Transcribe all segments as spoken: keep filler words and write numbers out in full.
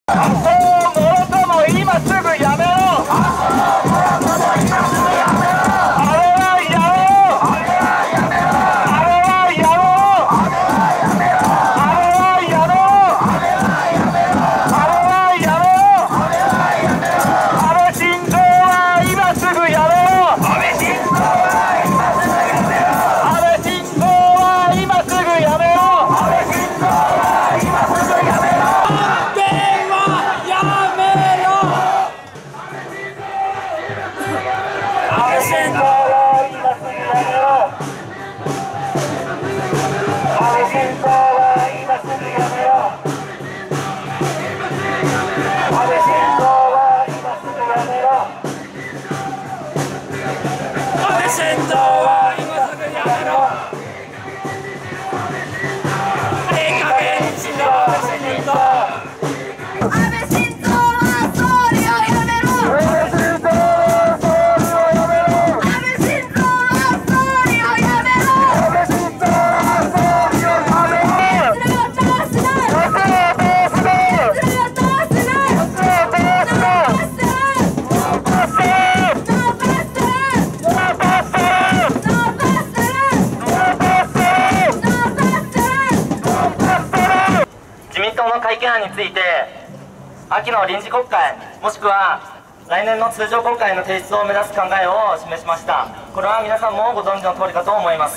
改憲案について秋の臨時国会もしくは来年の通常国会の提出を目指す考えを示しました。これは皆さんもご存知の通りかと思います。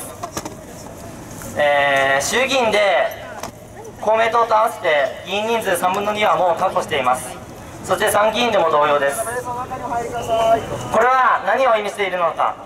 えー、衆議院で公明党と合わせて議員人数さんぶんのにはもう確保しています。そして参議院でも同様です。これは何を意味しているのか。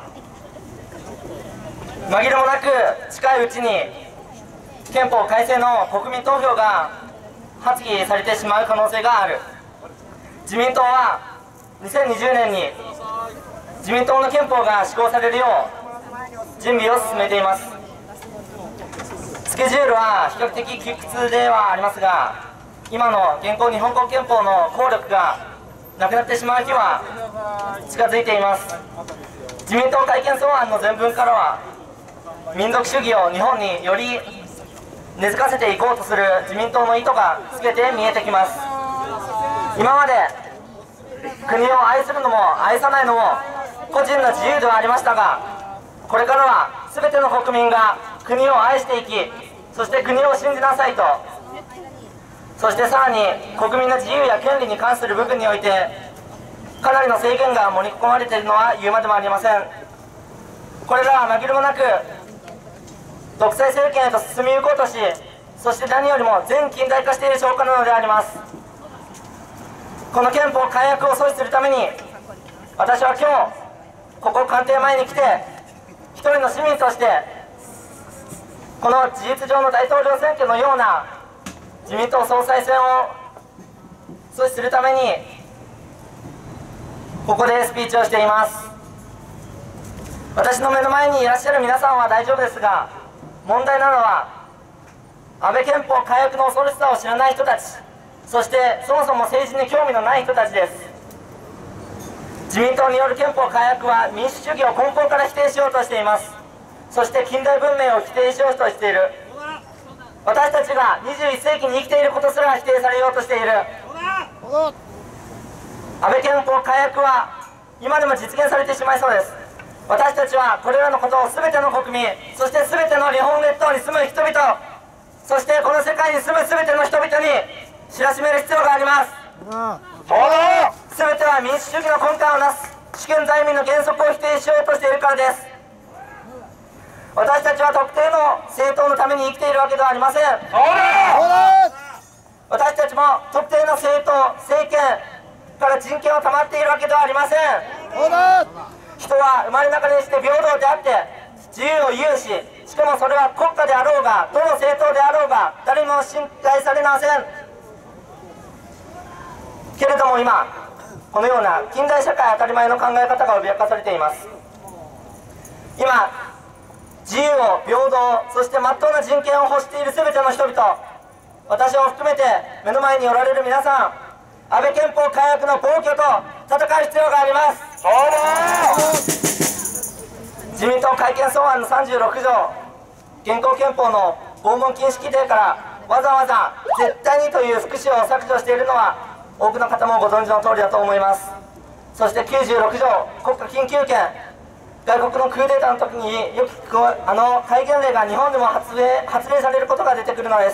紛れもなく近いうちに憲法改正の国民投票が発議されてしまう可能性がある。自民党はにせんにじゅうねんに自民党の憲法が施行されるよう準備を進めています。スケジュールは比較的窮屈ではありますが、今の現行日本国憲法の効力がなくなってしまう日は近づいています。自民党改憲草案の前文からは民族主義を日本により根付かせていこうとする自民党の意図が全て見えてきます。今まで国を愛するのも愛さないのも個人の自由ではありましたが、これからは全ての国民が国を愛していき、そして国を信じなさいと、そしてさらに国民の自由や権利に関する部分においてかなりの制限が盛り込まれているのは言うまでもありません。これらは紛れもなく独裁政権へと進みゆこうとし、そして何よりも全近代化している証拠なのであります。この憲法改悪を阻止するために私は今日ここ官邸前に来て一人の市民としてこの事実上の大統領選挙のような自民党総裁選を阻止するためにここでスピーチをしています。私の目の前にいらっしゃる皆さんは大丈夫ですが、問題なのは安倍憲法改悪の恐ろしさを知らない人たち、そしてそもそも政治に興味のない人たちです。自民党による憲法改悪は民主主義を根本から否定しようとしています。そして近代文明を否定しようとしている。私たちがにじゅういっせいきに生きていることすら否定されようとしている。安倍憲法改悪は今でも実現されてしまいそうです。私たちはこれらのことを全ての国民、そして全ての日本列島に住む人々、そしてこの世界に住む全ての人々に知らしめる必要があります。全ては民主主義の根幹をなす主権在民の原則を否定しようとしているからです。私たちは特定の政党のために生きているわけではありません。私たちも特定の政党、政権から人権を賜っているわけではありません。人は生まれながらにして平等であって自由を有し、しかもそれは国家であろうがどの政党であろうが誰にも侵害されません。けれども今このような近代社会当たり前の考え方が脅かされています。今自由を平等、そして真っ当な人権を欲している全ての人々、私を含めて目の前におられる皆さん、安倍憲法改悪の暴挙と戦う必要があります。自民党改憲草案のさんじゅうろく条、現行憲法の拷問禁止規定からわざわざ絶対にという副詞を削除しているのは多くの方もご存知の通りだと思います。そしてきゅうじゅうろく条国家緊急権、外国のクーデターの時によく聞くあの戒厳令が日本でも発令発令されることが出てくるのです。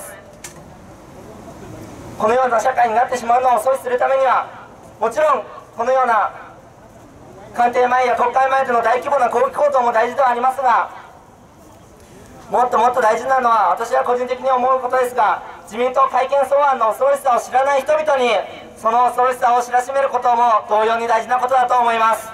このような社会になってしまうのを阻止するためには、もちろんこのような官邸前や国会前での大規模な抗議行動も大事ではありますが、もっともっと大事なのは、私は個人的に思うことですが、自民党改憲草案の恐ろしさを知らない人々にその恐ろしさを知らしめることも同様に大事なことだと思います。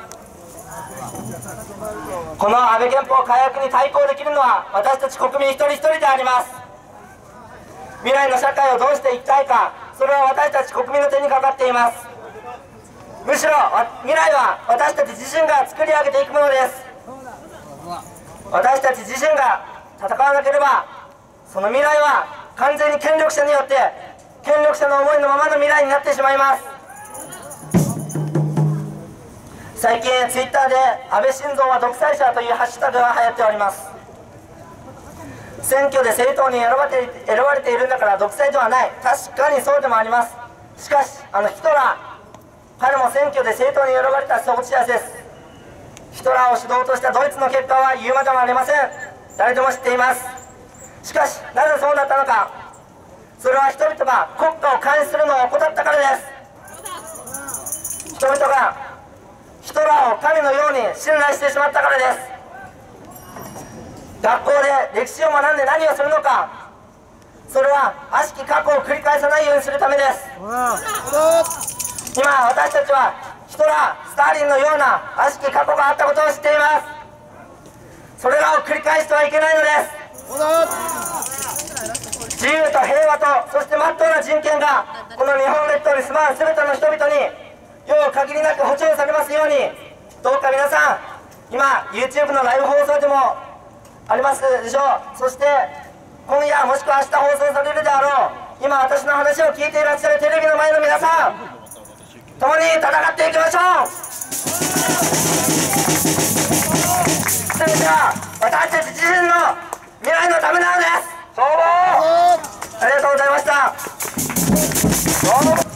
この安倍憲法改悪に対抗できるのは私たち国民一人一人であります。未来の社会をどうしていきたいか、それは私たち国民の手にかかっています。むしろ未来は私たち自身が作り上げていくものです。私たち自身が戦わなければ、その未来は完全に権力者によって、権力者の思いのままの未来になってしまいます。最近ツイッターで安倍晋三は独裁者というハッシュタグが流行っております。選挙で政党に選ばれて、選ばれているんだから独裁ではない。確かにそうでもあります。しかしあのヒトラー、彼も選挙で政党に選ばれた総知らずです。ヒトラーを主導としたドイツの結果は言うまでもありません。誰でも知っています。しかしなぜそうなったのか、それは人々が国家を監視するのを怠ったからです。人々がヒトラーを神のように信頼してしまったからです。学校で歴史を学んで何をするのか、それは悪しき過去を繰り返さないようにするためです。今私たちはヒトラー、スターリンのような悪しき過去があったことを知っています。それらを繰り返してはいけないのです。自由と平和と、そして真っ当な人権がこの日本列島に住まう全ての人々に世を限りなく保障されますように、どうか皆さん、今 YouTube のライブ放送でもありますでしょう。そして今夜もしくは明日放送されるであろう、今私の話を聞いていらっしゃるテレビの前の皆さん、共に戦っていきましょう。全ては私たち自身の未来のためなのです。ありがとうございました。